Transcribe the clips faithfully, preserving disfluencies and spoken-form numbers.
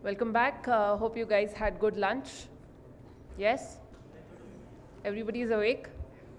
Welcome back. Uh, hope you guys had good lunch. Yes? Everybody is awake?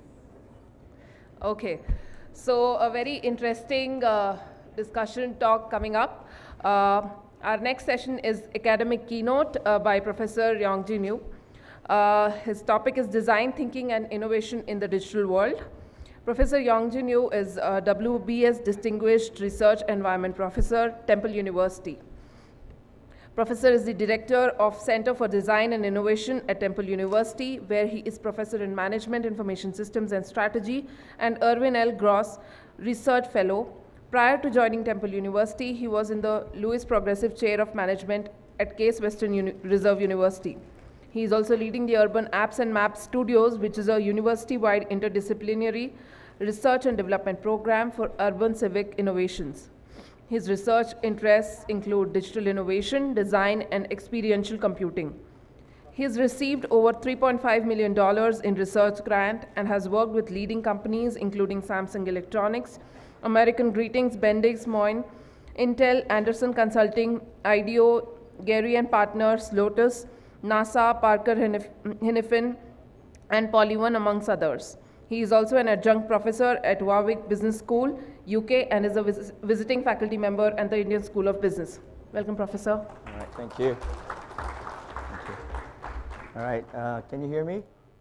Okay. So a very interesting uh, discussion talk coming up. Uh, our next session is academic keynote uh, by Professor Youngjin Yoo. Uh, his topic is Design Thinking and Innovation in the Digital World. Professor Youngjin Yoo is a W B S Distinguished Research Environment Professor, Temple University. Professor is the Director of Center for Design and Innovation at Temple University, where he is Professor in Management, Information Systems and Strategy, and Erwin L. Gross Research Fellow. Prior to joining Temple University, he was in the Lewis Progressive Chair of Management at Case Western Uni- Reserve University. He is also leading the Urban Apps and Maps Studios, which is a university-wide interdisciplinary research and development program for urban civic innovations. His research interests include digital innovation, design, and experiential computing. He has received over three point five million dollars in research grant and has worked with leading companies including Samsung Electronics, American Greetings, Bendix, Moine, Intel, Anderson Consulting, I D O, Gary and Partners, Lotus, NASA, Parker Hannifin, and Polyone, amongst others. He is also an adjunct professor at Warwick Business School, U K, and is a vis visiting faculty member at the Indian School of Business. Welcome, Professor. All right, thank you. Thank you. All right, uh, can you hear me?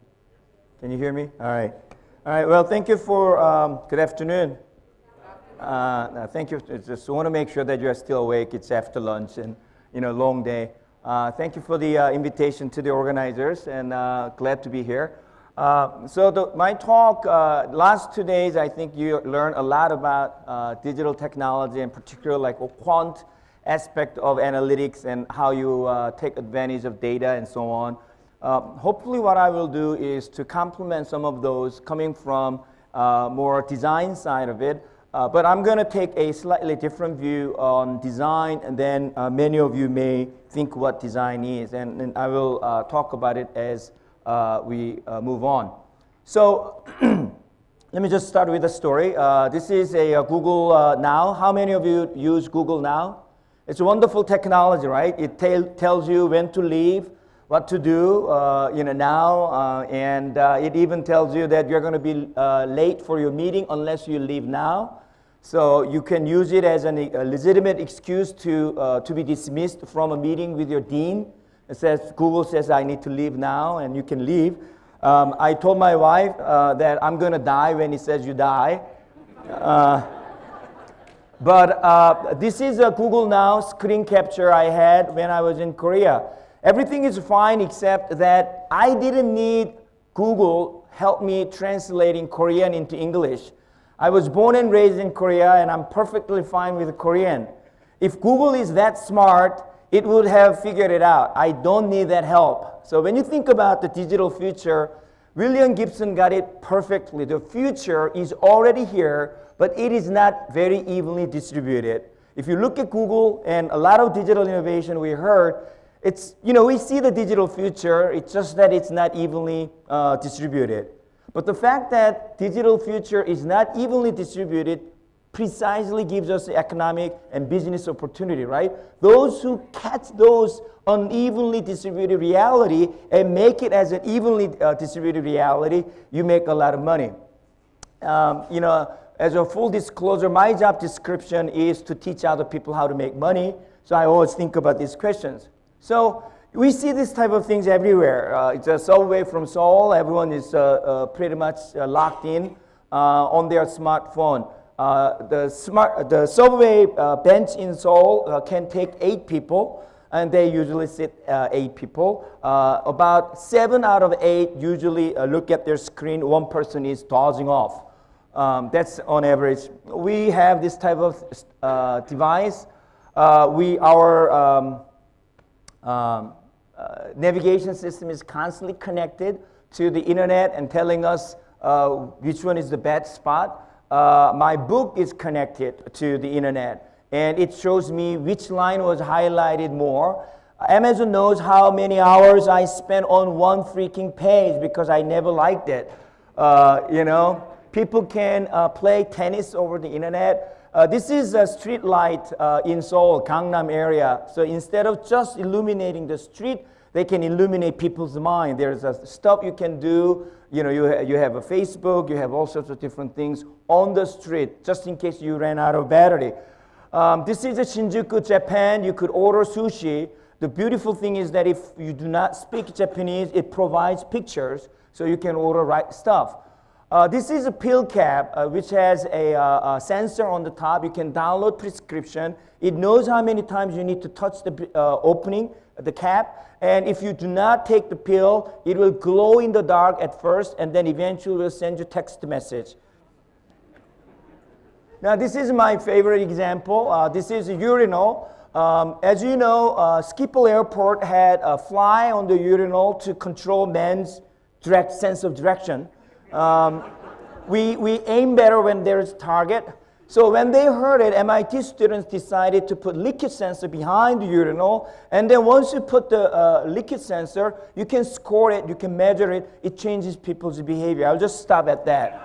Can you hear me? All right. All right, well, thank you for, um, good afternoon. Uh, no, thank you. I just want to make sure that you are still awake. It's after lunch and, you know, long day. Uh, thank you for the uh, invitation to the organizers, and uh, glad to be here. Uh, so the, my talk, uh, last two days, I think you learned a lot about uh, digital technology, in particular like a quant aspect of analytics and how you uh, take advantage of data and so on. Uh, hopefully what I will do is to complement some of those coming from uh, more design side of it. Uh, but I'm going to take a slightly different view on design, and then uh, many of you may think what design is, and, and I will uh, talk about it as uh, we uh, move on. So let me just start with a story. Uh, this is a, a Google uh, Now. How many of you use Google Now? It's a wonderful technology, right? It tells you when to leave, what to do, uh, you know, now, uh, and uh, it even tells you that you're going to be uh, late for your meeting unless you leave now. So you can use it as an, a legitimate excuse to, uh, to be dismissed from a meeting with your dean. It says, Google says I need to leave now, and you can leave. Um, I told my wife uh, that I'm going to die when he says you die. Uh, but uh, this is a Google Now screen capture I had when I was in Korea. Everything is fine except that I didn't need Google help me translating Korean into English. I was born and raised in Korea, and I'm perfectly fine with Korean. If Google is that smart, it would have figured it out. I don't need that help. So when you think about the digital future, William Gibson got it perfectly. The future is already here, but it is not very evenly distributed. If you look at Google and a lot of digital innovation we heard, it's, you know, we see the digital future, it's just that it's not evenly uh, distributed. But the fact that digital future is not evenly distributed precisely gives us the economic and business opportunity, right? Those who catch those unevenly distributed reality and make it as an evenly uh, distributed reality, you make a lot of money. Um, you know, as a full disclosure, my job description is to teach other people how to make money, so I always think about these questions. So we see this type of things everywhere. Uh, it's a subway from Seoul. Everyone is uh, uh, pretty much uh, locked in uh, on their smartphone. Uh, the, smart, the subway uh, bench in Seoul uh, can take eight people, and they usually sit uh, eight people. Uh, about seven out of eight usually uh, look at their screen. One person is dozing off. Um, that's on average. We have this type of uh, device. Uh, we, our um, um, uh, navigation system is constantly connected to the internet and telling us uh, which one is the best spot. Uh, my book is connected to the internet, and it shows me which line was highlighted more. Amazon knows how many hours I spent on one freaking page because I never liked it. Uh, you know, people can uh, play tennis over the internet. Uh, this is a street light uh, in Seoul, Gangnam area. So instead of just illuminating the street, they can illuminate people's mind. There's a stuff you can do. You know, you, ha you have a Facebook, you have all sorts of different things on the street, just in case you ran out of battery. Um, this is a Shinjuku, Japan. You could order sushi. The beautiful thing is that if you do not speak Japanese, it provides pictures, so you can order right stuff. Uh, this is a pill cap, uh, which has a, uh, a sensor on the top. You can download prescription. It knows how many times you need to touch the uh, opening, the cap. And if you do not take the pill, it will glow in the dark at first, and then eventually will send you text message. Now, this is my favorite example. Uh, this is a urinal. Um, as you know, uh, Schiphol Airport had a fly on the urinal to control man's direct sense of direction. Um, we, we aim better when there's target. So when they heard it, M I T students decided to put liquid sensor behind the urinal, and then once you put the uh, liquid sensor, you can score it, you can measure it, it changes people's behavior. I'll just stop at that.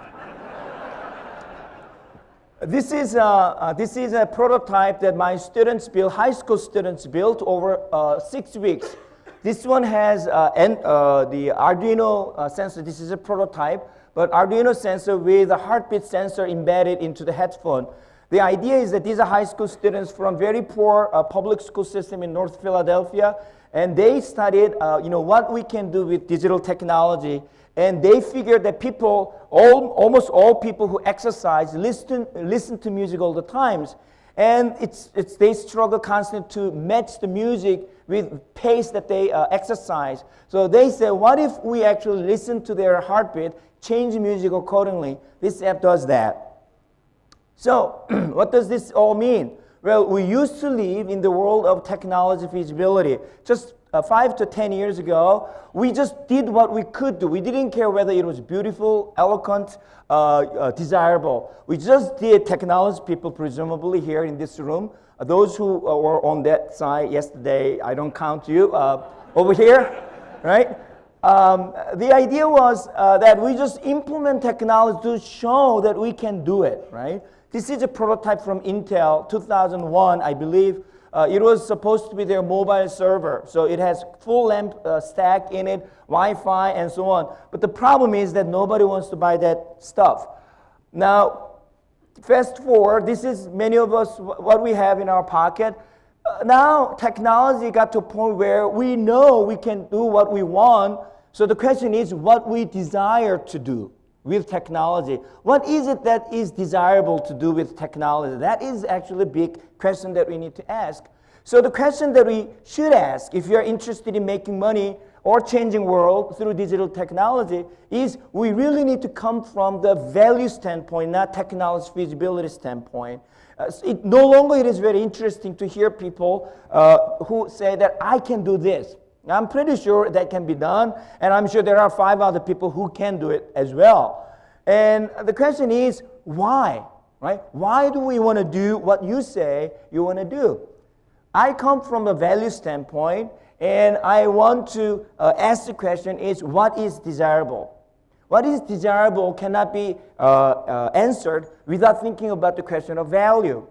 This is, uh, uh, this is a prototype that my students built, high school students built over uh, six weeks. This one has uh, and, uh, the Arduino uh, sensor. This is a prototype, but Arduino sensor with a heartbeat sensor embedded into the headphone. The idea is that these are high school students from very poor uh, public school system in North Philadelphia, and they studied uh, you know, what we can do with digital technology. And they figured that people, all, almost all people who exercise, listen, listen to music all the times. And it's, it's, they struggle constantly to match the music with pace that they uh, exercise. So they said, what if we actually listen to their heartbeat, change the music accordingly? This app does that. So what does this all mean? Well, we used to live in the world of technology feasibility. Just uh, five to ten years ago, we just did what we could do. We didn't care whether it was beautiful, eloquent, uh, uh, desirable. We just did. Technology people, presumably here in this room, uh, those who uh, were on that side yesterday, I don't count you, uh, over here, right? Um, the idea was uh, that we just implement technology to show that we can do it, right? This is a prototype from Intel, two thousand one, I believe. Uh, it was supposed to be their mobile server. So it has full lamp uh, stack in it, Wi-Fi, and so on. But the problem is that nobody wants to buy that stuff. Now, fast forward, this is many of us what we have in our pocket. Uh, now, technology got to a point where we know we can do what we want. So the question is what we desire to do with technology. What is it that is desirable to do with technology? That is actually a big question that we need to ask. So the question that we should ask, if you're interested in making money or changing world through digital technology, is we really need to come from the value standpoint, not technology feasibility standpoint. Uh, it, no longer it is very interesting to hear people uh, who say that I can do this. I'm pretty sure that can be done, and I'm sure there are five other people who can do it as well. And the question is, why? Right? Why do we want to do what you say you want to do? I come from a value standpoint, and I want to uh, ask the question is, what is desirable? What is desirable cannot be uh, uh, answered without thinking about the question of value.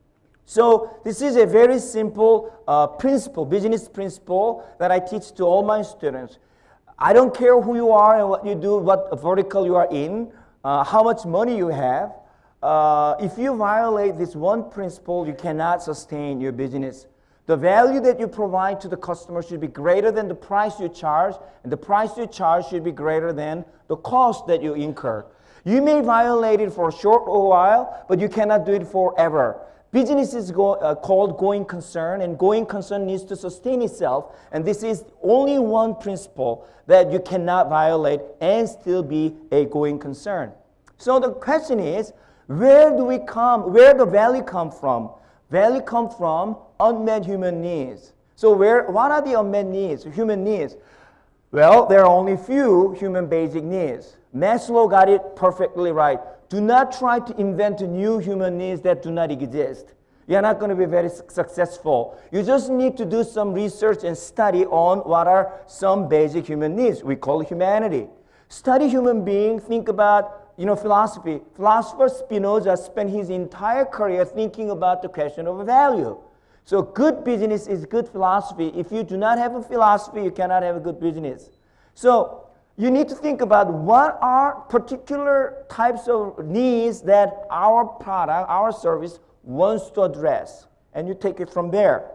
So this is a very simple uh, principle, business principle that I teach to all my students. I don't care who you are and what you do, what vertical you are in, uh, how much money you have. Uh, if you violate this one principle, you cannot sustain your business. The value that you provide to the customer should be greater than the price you charge, and the price you charge should be greater than the cost that you incur. You may violate it for a short while, but you cannot do it forever. Business is go, uh, called going concern, and going concern needs to sustain itself. And this is only one principle that you cannot violate and still be a going concern. So the question is, where do we come, where the value come from? Value come from unmet human needs. So where, what are the unmet needs, human needs? Well, there are only few human basic needs. Maslow got it perfectly right. Do not try to invent new human needs that do not exist. You're not going to be very successful. You just need to do some research and study on what are some basic human needs. We call it humanity. Study human beings, think about you know, philosophy. Philosopher Spinoza spent his entire career thinking about the question of value. So good business is good philosophy. If you do not have a philosophy, you cannot have a good business. So you need to think about what are particular types of needs that our product, our service wants to address. And you take it from there.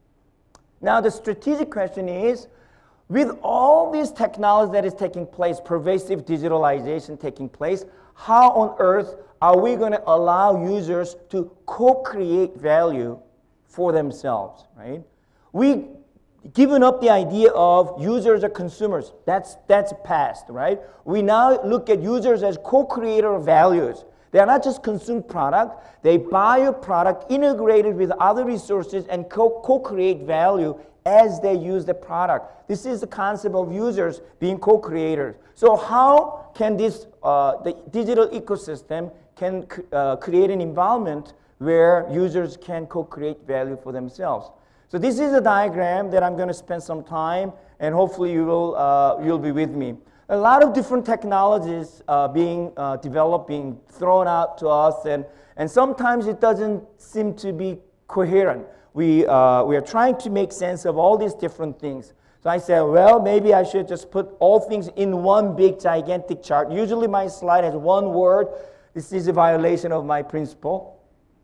Now the strategic question is, with all this technology that is taking place, pervasive digitalization taking place, how on earth are we going to allow users to co-create value for themselves, right? We given up the idea of users or consumers. That's, that's past, right? We now look at users as co-creator of values. They are not just consume product. They buy a product integrated with other resources and co- co-create value as they use the product. This is the concept of users being co-creators. So how can this, uh, the digital ecosystem can uh, create an environment where users can co-create value for themselves? So this is a diagram that I'm going to spend some time, and hopefully you will, uh, you'll be with me. A lot of different technologies uh, being uh, developed, being thrown out to us, and, and sometimes it doesn't seem to be coherent. We, uh, we are trying to make sense of all these different things. So I said, well, maybe I should just put all things in one big gigantic chart. Usually my slide has one word. This is a violation of my principle.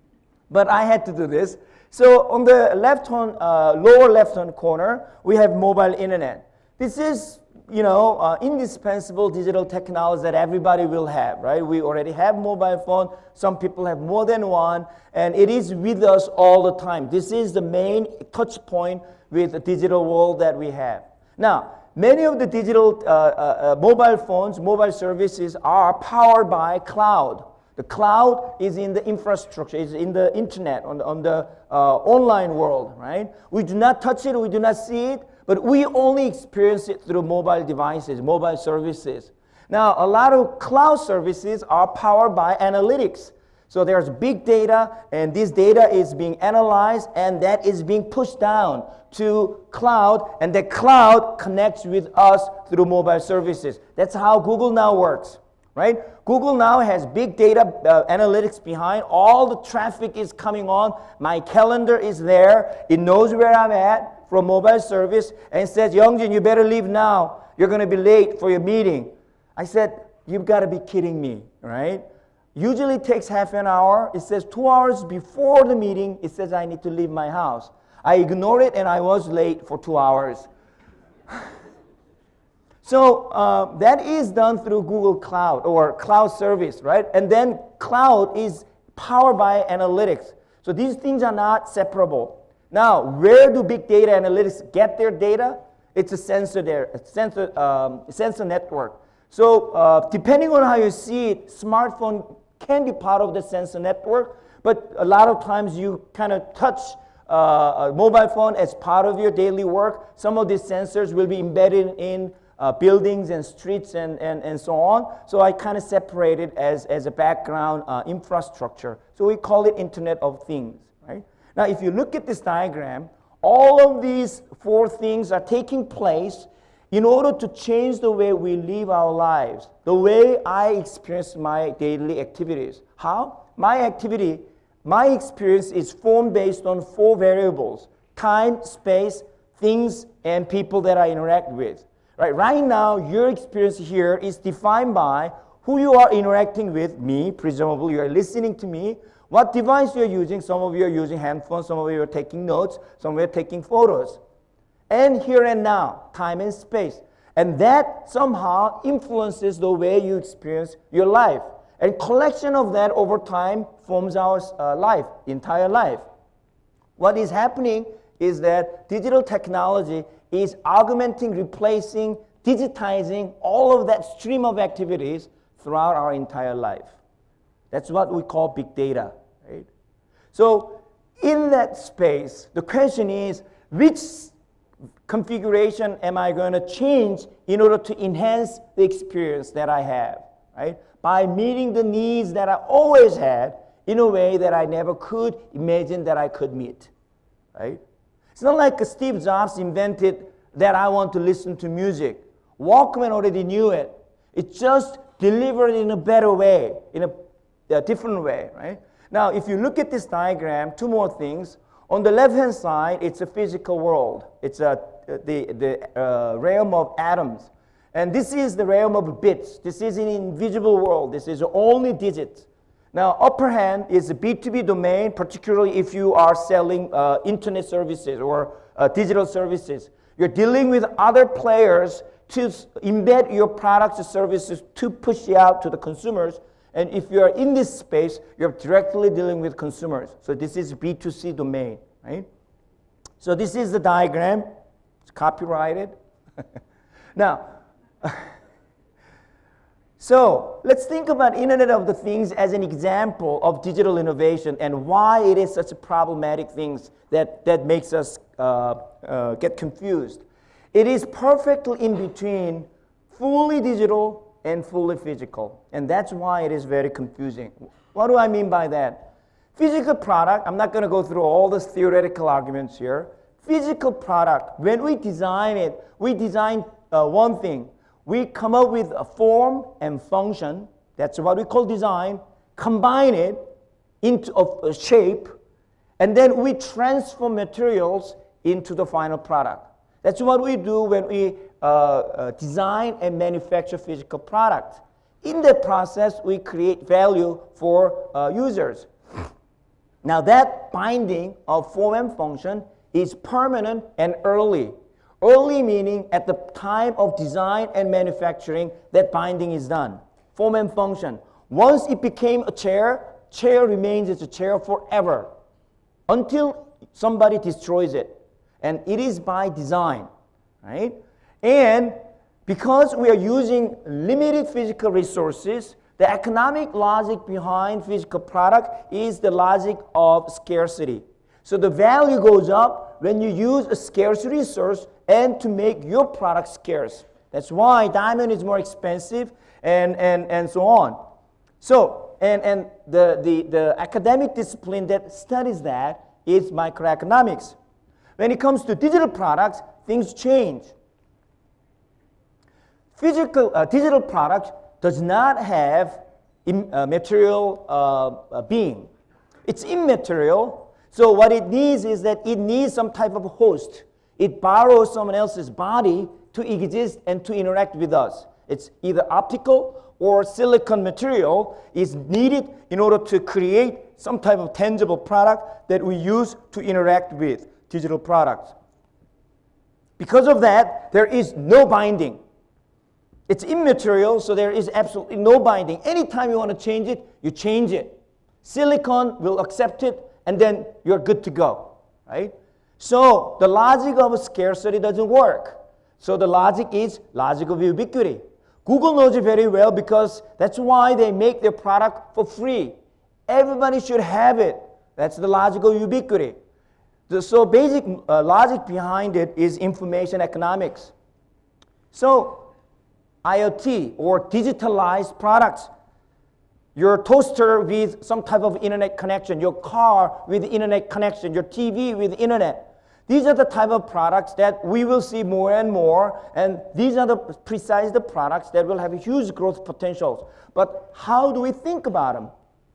But I had to do this. So on the left hand, uh, lower left hand corner, we have mobile internet. This is, you know, uh, indispensable digital technology that everybody will have, right? We already have mobile phone. Some people have more than one, and it is with us all the time. This is the main touch point with the digital world that we have. Now, many of the digital uh, uh, uh, mobile phones, mobile services are powered by cloud. The cloud is in the infrastructure, is in the internet, on the, on the uh, online world, right? We do not touch it, we do not see it, but we only experience it through mobile devices, mobile services. Now, a lot of cloud services are powered by analytics. So there's big data, and this data is being analyzed, and that is being pushed down to cloud, and the cloud connects with us through mobile services. That's how Google now works, right? Google now has big data uh, analytics behind. All the traffic is coming on. My calendar is there. It knows where I'm at from mobile service, and it says, Youngjin, you better leave now. You're going to be late for your meeting. I said, you've got to be kidding me, right? Usually it takes half an hour. It says two hours before the meeting, it says I need to leave my house. I ignored it, and I was late for two hours. So uh, that is done through Google Cloud or cloud service, right? And then cloud is powered by analytics. So these things are not separable. Now, where do big data analytics get their data? It's a sensor there, a sensor, um, sensor network. So uh, depending on how you see it, smartphone can be part of the sensor network, but a lot of times you kind of touch uh, a mobile phone as part of your daily work. Some of these sensors will be embedded in uh, buildings and streets and, and, and so on. So I kind of separate it as, as a background uh, infrastructure. So we call it Internet of Things, right? Now, if you look at this diagram, all of these four things are taking place in order to change the way we live our lives, the way I experience my daily activities. How? My activity, my experience is formed based on four variables: time, space, things, and people that I interact with. Right, right now, your experience here is defined by who you are interacting with, me, presumably you are listening to me, what device you're using. Some of you are using handphones, some of you are taking notes, some of you are taking photos. And here and now, time and space. And that somehow influences the way you experience your life. And collection of that over time forms our uh, life, entire life. What is happening is that digital technology is augmenting, replacing, digitizing all of that stream of activities throughout our entire life. That's what we call big data, right? So in that space, the question is, which configuration am I going to change in order to enhance the experience that I have, right? By meeting the needs that I always had in a way that I never could imagine that I could meet, right? It's not like Steve Jobs invented that I want to listen to music. Walkman already knew it. It's just delivered in a better way, in a, a different way, right? Now, if you look at this diagram, two more things. On the left-hand side, it's a physical world. It's a, the, the uh, realm of atoms. And this is the realm of bits. This is an invisible world. This is only digits. Now, upper hand is a B two B domain, particularly if you are selling uh, internet services or uh, digital services. You're dealing with other players to embed your products and services to push it out to the consumers. And if you are in this space, you're directly dealing with consumers. So this is B two C domain, right? So this is the diagram. It's copyrighted. Now, so let's think about Internet of the Things as an example of digital innovation and why it is such a problematic thing that, that makes us uh, uh, get confused. It is perfectly in between fully digital and fully physical. And that's why it is very confusing. What do I mean by that? Physical product, I'm not going to go through all the theoretical arguments here. Physical product, when we design it, we design uh, one thing. We come up with a form and function. That's what we call design. Combine it into a, a shape, and then we transform materials into the final product. That's what we do when we uh, uh, design and manufacture physical products. In that process, we create value for uh, users. Now that binding of form and function is permanent and early. Early meaning at the time of design and manufacturing, that binding is done. Form and function. Once it became a chair, chair remains as a chair forever until somebody destroys it. And it is by design, right? And because we are using limited physical resources, the economic logic behind physical product is the logic of scarcity. So the value goes up when you use a scarce resource and to make your product scarce. That's why diamond is more expensive and, and, and so on. So, and, and the, the, the academic discipline that studies that is microeconomics. When it comes to digital products, things change. Physical, uh, digital product does not have im, uh, material uh, uh, being. It's immaterial. So what it needs is that it needs some type of host. It borrows someone else's body to exist and to interact with us. It's either optical or silicon material is needed in order to create some type of tangible product that we use to interact with digital products. Because of that, there is no binding. It's immaterial, so there is absolutely no binding. Anytime you want to change it, you change it. Silicon will accept it, and then you're good to go, right? So the logic of scarcity doesn't work. So the logic is logic of ubiquity. Google knows it very well because that's why they make their product for free. Everybody should have it. That's the logic of ubiquity. The, so basic uh, logic behind it is information economics. So IoT or digitalized products, your toaster with some type of internet connection, your car with internet connection, your T V with internet. These are the type of products that we will see more and more, and these are the precise the products that will have huge growth potentials. But how do we think about them?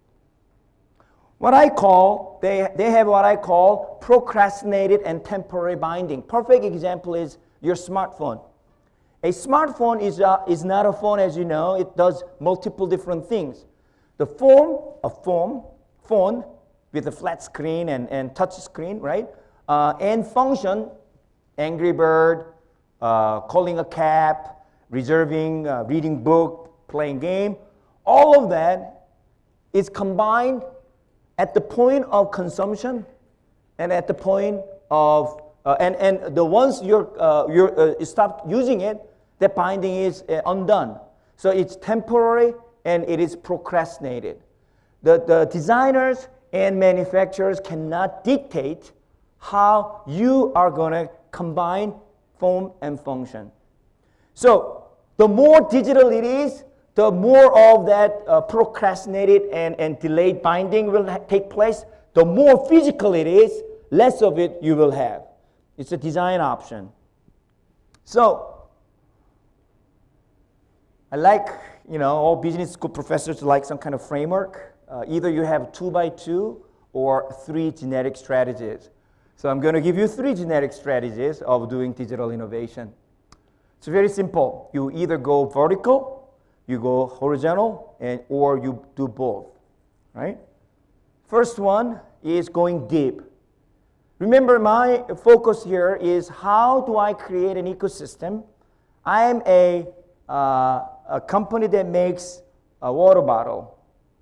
What I call, they, they have what I call procrastinated and temporary binding. Perfect example is your smartphone. A smartphone is, a, is not a phone, as you know. It does multiple different things. The form, a phone, phone with a flat screen and, and touch screen, right? Uh, and function, Angry Bird, uh, calling a cab, reserving, uh, reading book, playing game. All of that is combined at the point of consumption and at the point of, uh, and, and the once you're, uh, you're, uh, you stop using it, that binding is uh, undone. So it's temporary and it is procrastinated. The, the designers and manufacturers cannot dictate how you are going to combine form and function. So the more digital it is, the more of that uh, procrastinated and, and delayed binding will take place. The more physical it is, less of it you will have. It's a design option. So I like, you know, all business school professors like some kind of framework. Uh, either you have two by two or three genetic strategies. So I'm going to give you three genetic strategies of doing digital innovation. It's very simple. You either go vertical, you go horizontal, and, or you do both, right? First one is going deep. Remember, my focus here is how do I create an ecosystem? I am a, uh, a company that makes a water bottle.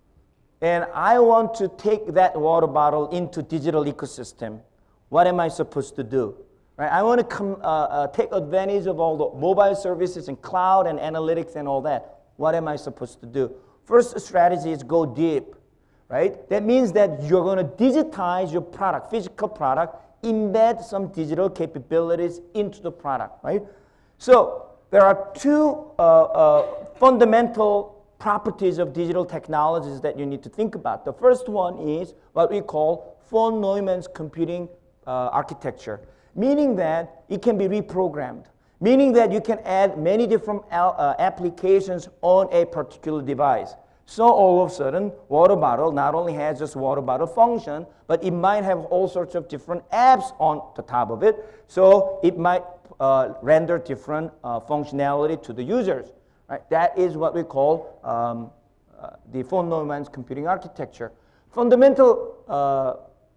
And I want to take that water bottle into digital ecosystem. What am I supposed to do? Right? I want to come, uh, uh, take advantage of all the mobile services and cloud and analytics and all that. What am I supposed to do? First strategy is go deep. Right? That means that you're going to digitize your product, physical product, embed some digital capabilities into the product. Right? So there are two uh, uh, fundamental properties of digital technologies that you need to think about. The first one is what we call von Neumann's computing uh, architecture, meaning that it can be reprogrammed, meaning that you can add many different uh, applications on a particular device. So all of a sudden, water bottle not only has just water bottle function, but it might have all sorts of different apps on the top of it. So it might uh, render different uh, functionality to the users. Right? That is what we call um, uh, the von Neumann's computing architecture. Fundamental, uh, uh,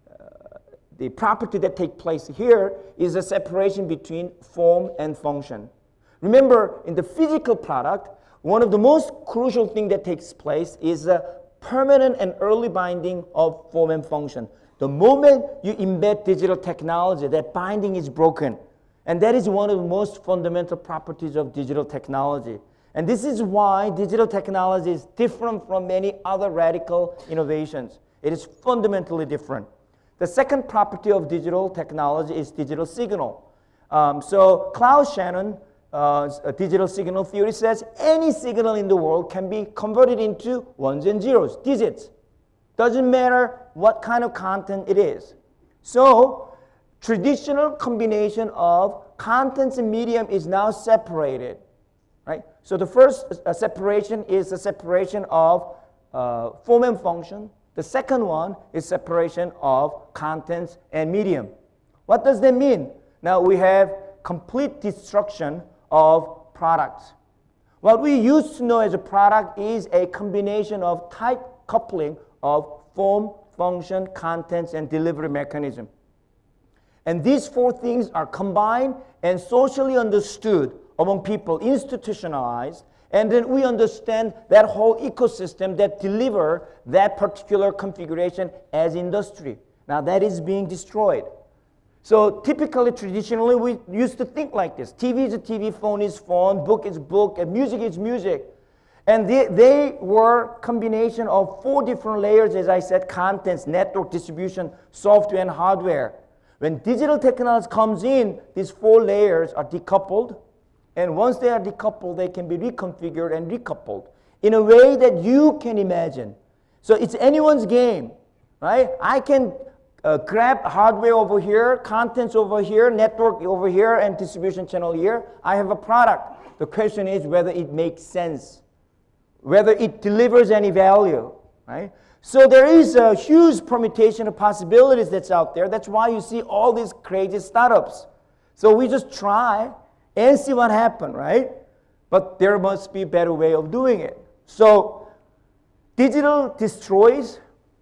the property that takes place here is a separation between form and function. Remember, in the physical product, one of the most crucial things that takes place is a permanent and early binding of form and function. The moment you embed digital technology, that binding is broken. And that is one of the most fundamental properties of digital technology. And this is why digital technology is different from many other radical innovations. It is fundamentally different. The second property of digital technology is digital signal. Um, so Klaus Shannon, uh, a digital signal theory, says any signal in the world can be converted into ones and zeros, digits. Doesn't matter what kind of content it is. So traditional combination of contents and medium is now separated. Right? So the first uh, separation is the separation of uh, form and function. The second one is separation of contents and medium. What does that mean? Now we have complete destruction of products. What we used to know as a product is a combination of tight coupling of form, function, contents, and delivery mechanism. And these four things are combined and socially understood among people, institutionalized, and then we understand that whole ecosystem that deliver that particular configuration as industry. Now that is being destroyed. So typically, traditionally, we used to think like this. T V is a T V, phone is phone, book is book, and music is music. And they, they were combination of four different layers, as I said, contents, network, distribution, software, and hardware. When digital technology comes in, these four layers are decoupled. And once they are decoupled, they can be reconfigured and recoupled in a way that you can imagine. So it's anyone's game, right? I can uh, grab hardware over here, contents over here, network over here, and distribution channel here. I have a product. The question is whether it makes sense, whether it delivers any value, right? So there is a huge permutation of possibilities that's out there. That's why you see all these crazy startups. So we just try and see what happens, right? But there must be a better way of doing it. So digital destroys,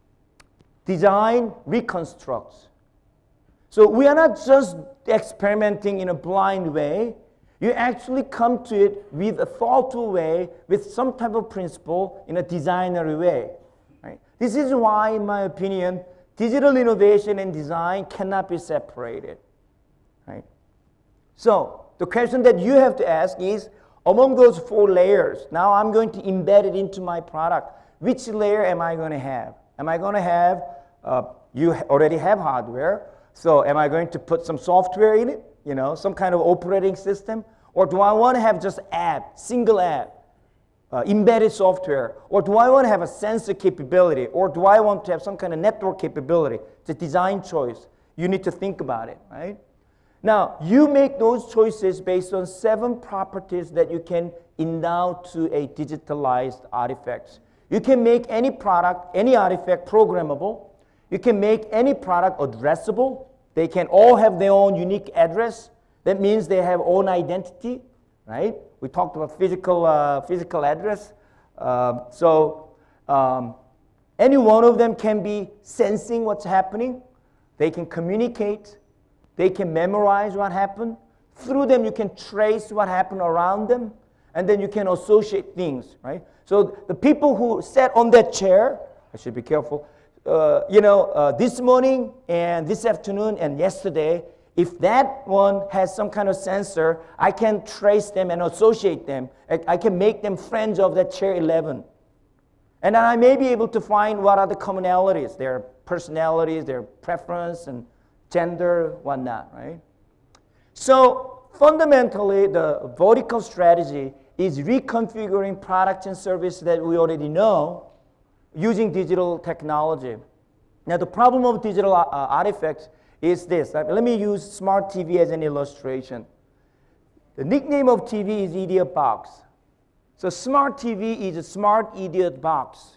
design reconstructs. So we are not just experimenting in a blind way. You actually come to it with a thoughtful way, with some type of principle in a designery way. Right? This is why, in my opinion, digital innovation and design cannot be separated. Right? So the question that you have to ask is, among those four layers, now I'm going to embed it into my product. Which layer am I going to have? Am I going to have, uh, you already have hardware, so am I going to put some software in it? You know, some kind of operating system? Or do I want to have just app, single app, uh, embedded software? Or do I want to have a sensor capability? Or do I want to have some kind of network capability? It's a design choice. You need to think about it, right? Now, you make those choices based on seven properties that you can endowed to a digitalized artifact. You can make any product, any artifact programmable. You can make any product addressable. They can all have their own unique address. That means they have own identity, right? We talked about physical, uh, physical address. Uh, so um, any one of them can be sensing what's happening. They can communicate. They can memorize what happened. Through them, you can trace what happened around them. And then you can associate things, right? So the people who sat on that chair, I should be careful, uh, you know, uh, this morning and this afternoon and yesterday, if that one has some kind of sensor, I can trace them and associate them. I, I can make them friends of that chair eleven. And then I may be able to find what are the commonalities, their personalities, their preference, and gender, whatnot, right? So fundamentally, the vertical strategy is reconfiguring products and services that we already know using digital technology. Now, the problem of digital uh, artifacts is this. Let me use smart T V as an illustration. The nickname of T V is Idiot Box. So smart T V is a smart idiot box.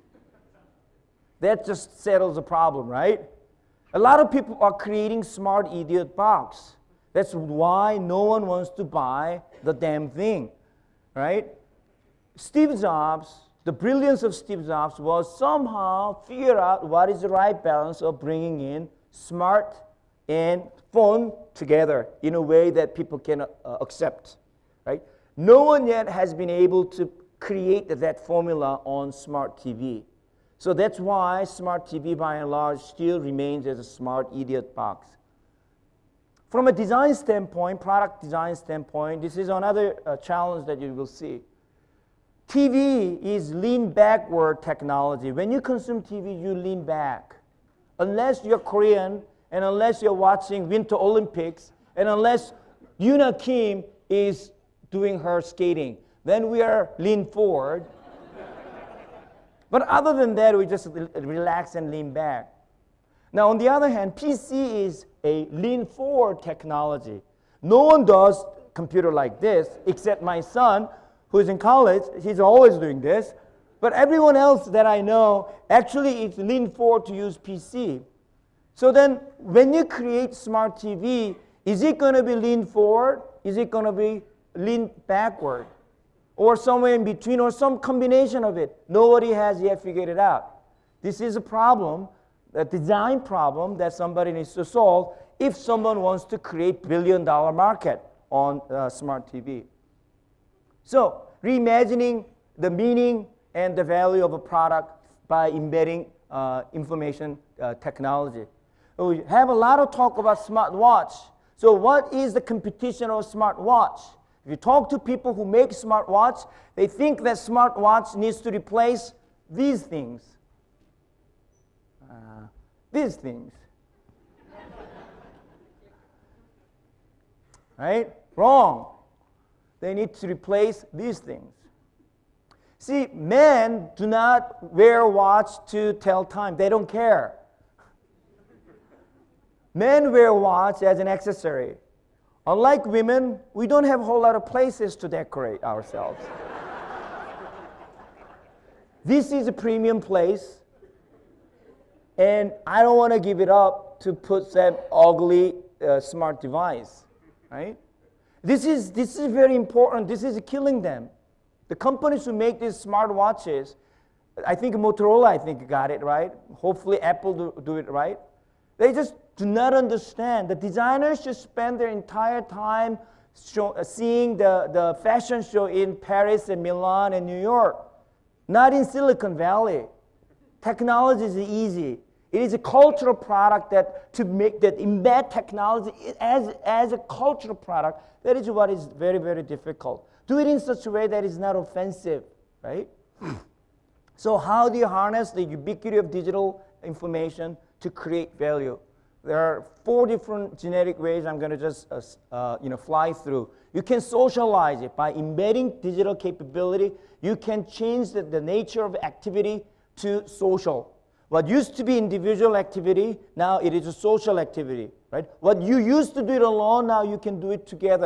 That just settles the problem, right? A lot of people are creating smart idiot box. That's why no one wants to buy the damn thing, right? Steve Jobs, the brilliance of Steve Jobs was somehow figure out what is the right balance of bringing in smart and phone together in a way that people can uh, accept, right? No one yet has been able to create that formula on smart T V. So that's why smart T V by and large still remains as a smart idiot box. From a design standpoint, product design standpoint, this is another uh, challenge that you will see. T V is lean backward technology. When you consume T V, you lean back. Unless you're Korean, and unless you're watching Winter Olympics, and unless Yuna Kim is doing her skating, then we are lean forward. But other than that, we just relax and lean back. Now, on the other hand, P C is a lean forward technology. No one does computer like this, except my son, who's in college. He's always doing this. But everyone else that I know, actually, it's lean forward to use P C. So then, when you create smart T V, is it going to be lean forward? Is it going to be lean backward? Or somewhere in between, or some combination of it? Nobody has yet figured it out. This is a problem, a design problem that somebody needs to solve if someone wants to create billion dollar market on uh, smart T V. So, reimagining the meaning and the value of a product by embedding uh, information uh, technology. We have a lot of talk about smartwatch. So what is the competition of smartwatch? If you talk to people who make smartwatch, they think that smartwatch needs to replace these things. Uh, these things. Right? Wrong. They need to replace these things. See, men do not wear a watch to tell time. They don't care. Men wear a watch as an accessory. Unlike women, we don't have a whole lot of places to decorate ourselves. This is a premium place, and I don't want to give it up to put that ugly uh, smart device, right? This is, this is very important. This is killing them. The companies who make these smart watches, I think Motorola, I think, got it right. Hopefully Apple do, do it right. They just do not understand. The designers should spend their entire time show, uh, seeing the, the fashion show in Paris and Milan and New York, not in Silicon Valley. Technology is easy. It is a cultural product that to make that embed technology as, as a cultural product. That is what is very, very difficult. Do it in such a way that is not offensive, right? So how do you harness the ubiquity of digital information to create value? There are four different generic ways I'm going to just uh, uh, you know, fly through. You can socialize it by embedding digital capability. You can change the, the nature of activity to social. What used to be individual activity, now it is a social activity, right? What you used to do it alone, now you can do it together.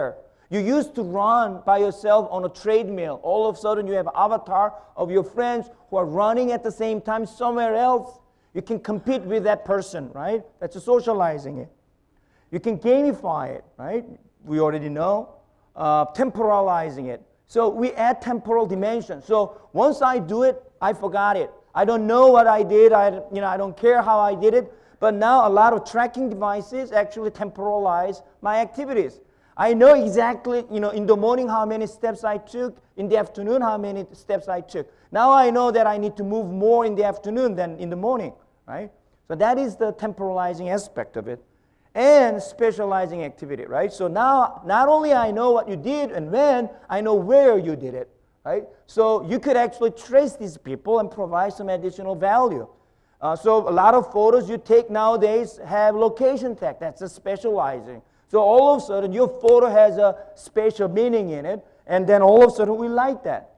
You used to run by yourself on a treadmill. All of a sudden, you have an avatar of your friends who are running at the same time somewhere else. You can compete with that person, right? That's socializing it. You can gamify it, right? We already know. Uh, temporalizing it. So we add temporal dimension. So once I do it, I forgot it. I don't know what I did. I, you know, I don't care how I did it. But now a lot of tracking devices actually temporalize my activities. I know exactly, you know, in the morning how many steps I took, in the afternoon how many steps I took. Now I know that I need to move more in the afternoon than in the morning, right? So that is the temporalizing aspect of it. And specializing activity, right? So now, not only I know what you did and when, I know where you did it, right? So you could actually trace these people and provide some additional value. Uh, so a lot of photos you take nowadays have location tag. That's a specializing. So all of a sudden, your photo has a spatial meaning in it, and then all of a sudden, we like that.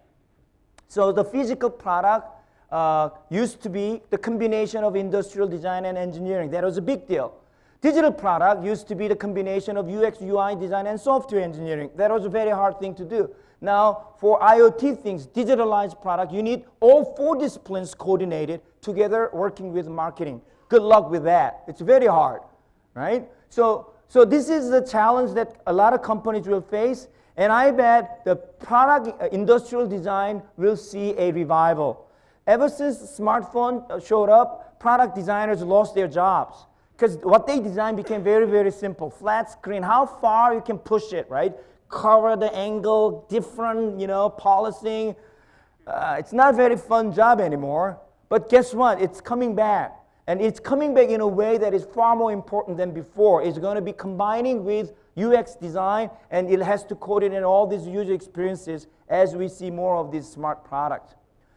So the physical product uh, used to be the combination of industrial design and engineering. That was a big deal. Digital product used to be the combination of U X, U I design, and software engineering. That was a very hard thing to do. Now, for IoT things, digitalized product, you need all four disciplines coordinated together working with marketing. Good luck with that. It's very hard, right? So, so this is the challenge that a lot of companies will face, and I bet the product uh, industrial design will see a revival. Ever since smartphone showed up, product designers lost their jobs. Because what they designed became very, very simple. Flat screen, how far you can push it, right? Cover the angle, different, you know, policing. Uh, it's not a very fun job anymore. But guess what? It's coming back. And it's coming back in a way that is far more important than before. It's going to be combining with U X design, and it has to coordinate all these user experiences as we see more of these smart products.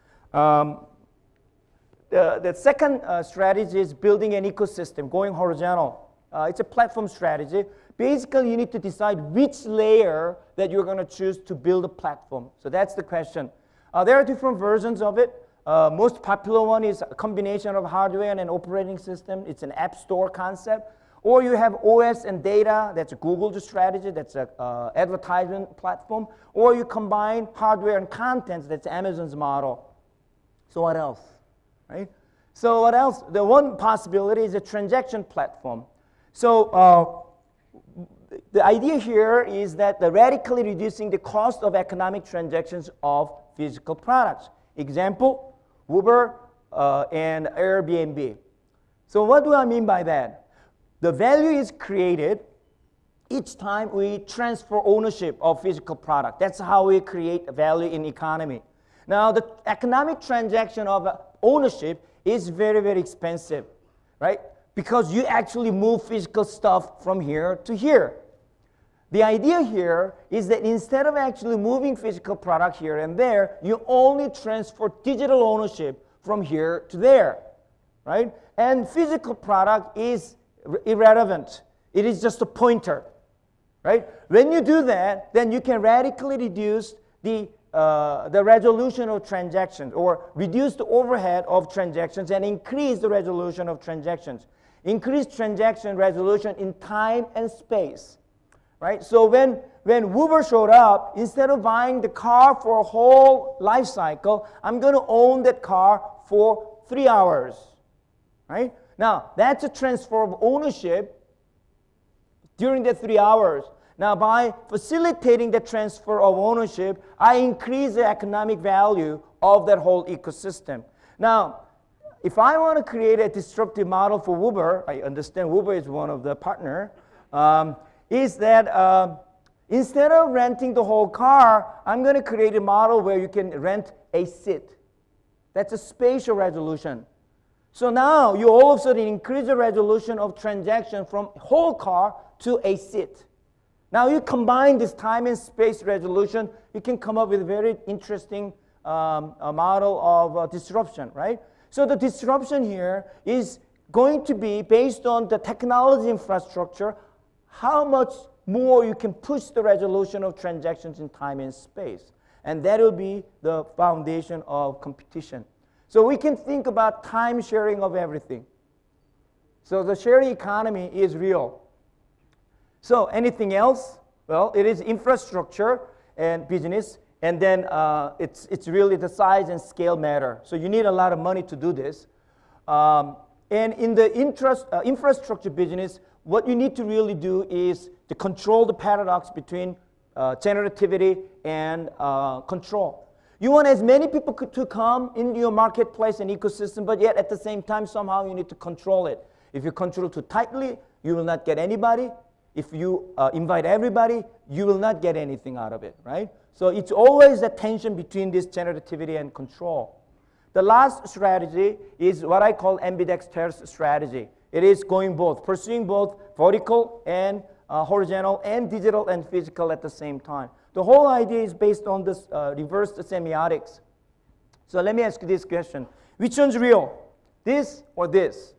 Um, The, the second uh, strategy is building an ecosystem, going horizontal. Uh, it's a platform strategy. Basically, you need to decide which layer that you're going to choose to build a platform. So that's the question. Uh, there are different versions of it. Uh, most popular one is a combination of hardware and an operating system. It's an app store concept. Or you have O S and data. That's a Google strategy. That's an uh, advertisement platform. Or you combine hardware and content. That's Amazon's model. So what else? Right? So what else? The one possibility is a transaction platform. So uh, the idea here is that the radically reducing the cost of economic transactions of physical products. Example, Uber uh, and Airbnb. So what do I mean by that? The value is created each time we transfer ownership of physical product. That's how we create value in economy. Now, the economic transaction of ownership is very, very expensive, right? Because you actually move physical stuff from here to here. The idea here is that instead of actually moving physical product here and there, you only transfer digital ownership from here to there, right? And physical product is irrelevant. It is just a pointer, right? When you do that, then you can radically reduce the Uh, the resolution of transactions, or reduce the overhead of transactions and increase the resolution of transactions. Increase transaction resolution in time and space, right? So when, when Uber showed up, instead of buying the car for a whole life cycle, I'm going to own that car for three hours, right? Now, that's a transfer of ownership during the three hours. Now, by facilitating the transfer of ownership, I increase the economic value of that whole ecosystem. Now, if I want to create a disruptive model for Uber, I understand Uber is one of the partners, um, is that uh, instead of renting the whole car, I'm going to create a model where you can rent a seat. That's a spatial resolution. So now, you all of a sudden increase the resolution of transaction from whole car to a seat. Now you combine this time and space resolution, you can come up with a very interesting um, a model of uh, disruption, right? So the disruption here is going to be based on the technology infrastructure, how much more you can push the resolution of transactions in time and space. And that will be the foundation of competition. So we can think about time sharing of everything. So the sharing economy is real. So anything else? Well, it is infrastructure and business, and then uh, it's, it's really the size and scale matter. So you need a lot of money to do this. Um, and in the interest, uh, infrastructure business, what you need to really do is to control the paradox between uh, generativity and uh, control. You want as many people to come into your marketplace and ecosystem, but yet at the same time, somehow you need to control it. If you control too tightly, you will not get anybody. If you uh, invite everybody, you will not get anything out of it, right? So it's always a tension between this generativity and control. The last strategy is what I call ambidextrous strategy. It is going both, pursuing both vertical and uh, horizontal and digital and physical at the same time. The whole idea is based on this uh, reversed semiotics. So let me ask you this question. Which one's real? This or this?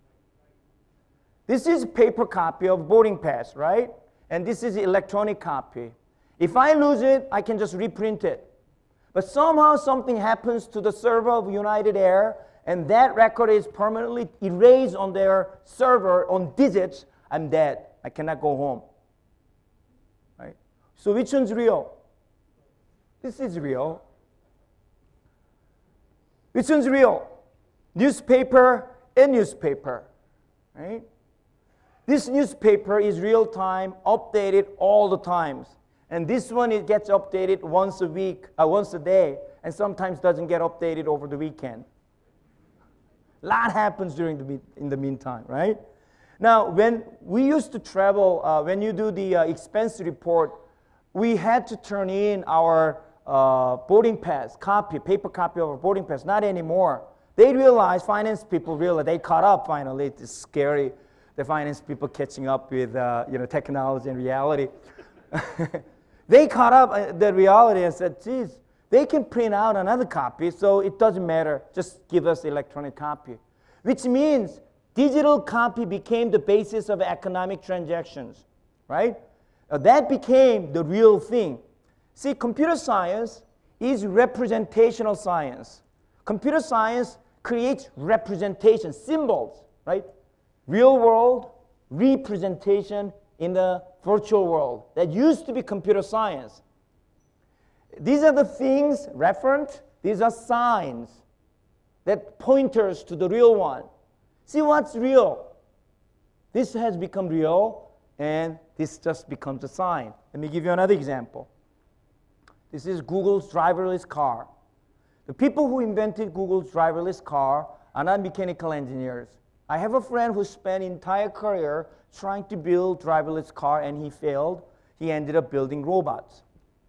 This is paper copy of boarding pass, right? And this is electronic copy. If I lose it, I can just reprint it. But somehow something happens to the server of United Air, and that record is permanently erased on their server on digits. I'm dead. I cannot go home. Right? So which one's real? This is real. Which one's real? Newspaper and newspaper. Right? This newspaper is real time, updated all the times. And this one, it gets updated once a week, uh, once a day, and sometimes doesn't get updated over the weekend. A lot happens during the in the meantime, right? Now, when we used to travel, uh, when you do the uh, expense report, we had to turn in our uh, boarding pass copy, paper copy of our boarding pass. Not anymore. They realized, finance people realized, they caught up finally. It's scary, the finance people catching up with uh, you know, technology and reality. They caught up uh, the reality and said, geez, they can print out another copy, so it doesn't matter. Just give us the electronic copy. Which means digital copy became the basis of economic transactions, right? Uh, that became the real thing. See, computer science is representational science. Computer science creates representation, symbols, right? Real world representation in the virtual world. That used to be computer science. These are the things referent. These are signs that pointers to the real one. See what's real. This has become real, and this just becomes a sign. Let me give you another example. This is Google's driverless car. The people who invented Google's driverless car are not mechanical engineers. I have a friend who spent an entire career trying to build driverless car, and he failed. He ended up building robots.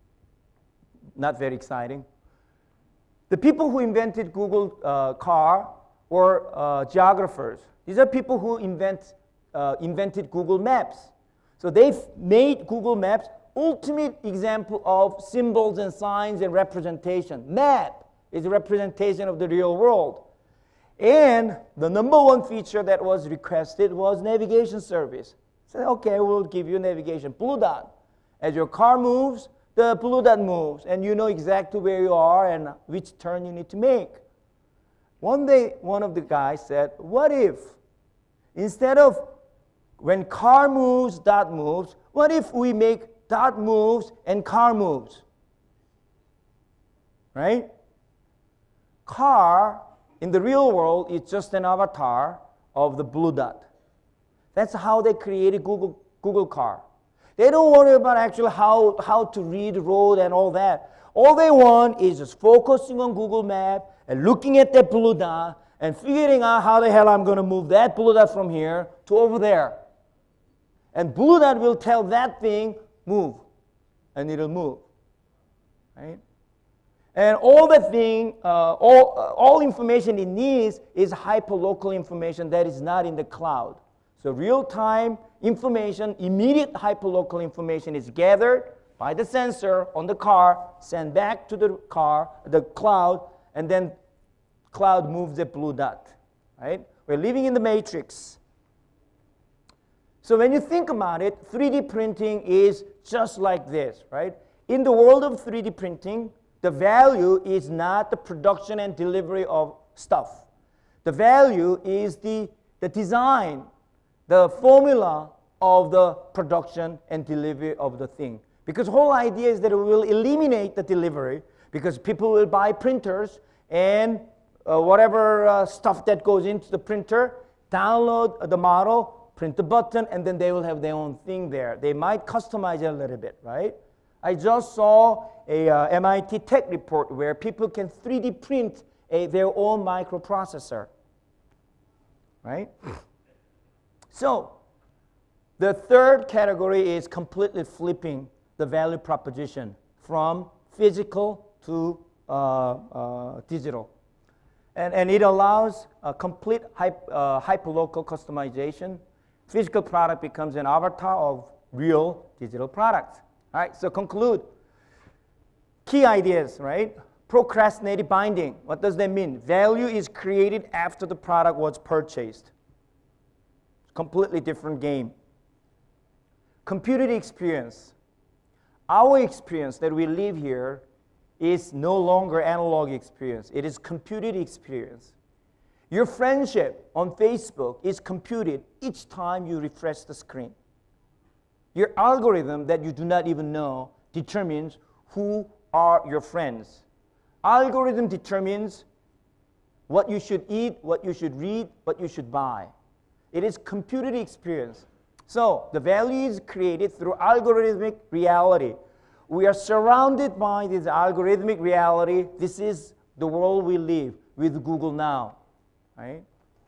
Not very exciting. The people who invented Google uh, car were uh, geographers. These are people who invent, uh, invented Google Maps. So they've made Google Maps ultimate example of symbols and signs and representation. Map is a representation of the real world. And the number one feature that was requested was navigation service. So, okay, we'll give you navigation. Blue dot. As your car moves, the blue dot moves, and you know exactly where you are and which turn you need to make. One day, one of the guys said, what if, instead of when car moves, dot moves, what if we make dot moves and car moves? Right? Car, in the real world, is just an avatar of the blue dot. That's how they created Google, Google Car. They don't worry about actually how, how to read road and all that. All they want is just focusing on Google Map and looking at that blue dot and figuring out how the hell I'm going to move that blue dot from here to over there. And blue dot will tell that thing, move, and it'll move. Right? And all the thing, uh, all, uh, all information it needs is hyperlocal information that is not in the cloud. So real-time information, immediate hyperlocal information is gathered by the sensor on the car, sent back to the car, the cloud, and then cloud moves the blue dot. Right? We're living in the matrix. So when you think about it, three D printing is just like this, right? In the world of three D printing, the value is not the production and delivery of stuff. The value is the, the design, the formula of the production and delivery of the thing. Because the whole idea is that it will eliminate the delivery because people will buy printers and uh, whatever uh, stuff that goes into the printer, download the model, print the button, and then they will have their own thing there. They might customize it a little bit, right? I just saw a uh, M I T tech report where people can three D print a, their own microprocessor, right? So the third category is completely flipping the value proposition from physical to uh, uh, digital. And, and it allows a complete hype, uh, hyperlocal customization. Physical product becomes an avatar of real digital products. All right, so conclude. Key ideas, right? Procrastinated binding. What does that mean? Value is created after the product was purchased. Completely different game. Computed experience. Our experience that we live here is no longer analog experience. It is computed experience. Your friendship on Facebook is computed each time you refresh the screen. Your algorithm that you do not even know determines who are your friends. Algorithm determines what you should eat, what you should read, what you should buy. It is computed experience. So the value is created through algorithmic reality. We are surrounded by this algorithmic reality. This is the world we live with Google now, right?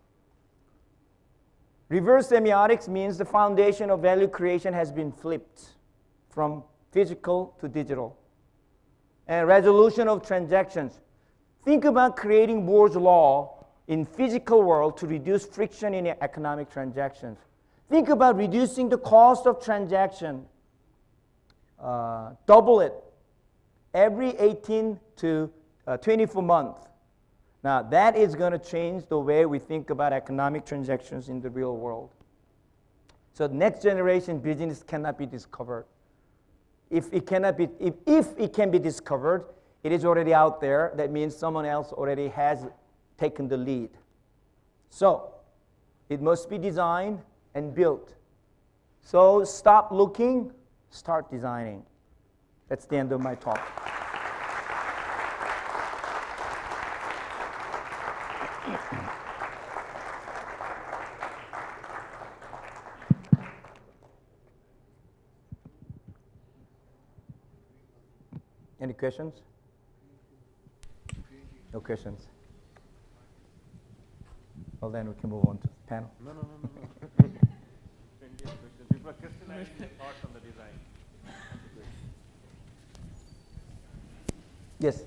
Reverse semiotics means the foundation of value creation has been flipped from physical to digital. And resolution of transactions. Think about creating Moore's law in physical world to reduce friction in economic transactions. Think about reducing the cost of transaction. Uh, double it every eighteen to twenty-four months. Now that is going to change the way we think about economic transactions in the real world. So next generation business cannot be discovered. If it cannot be, if, if it can be discovered, it is already out there. That means someone else already has taken the lead. So it must be designed and built. So stop looking, start designing. That's the end of my talk. Any questions? No questions. Well, then we can move on to the panel. No, no, no, no, no. Plenty of questions. People are crystallizing their thoughts on the design. Yes.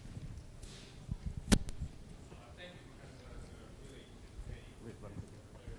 Wait one second.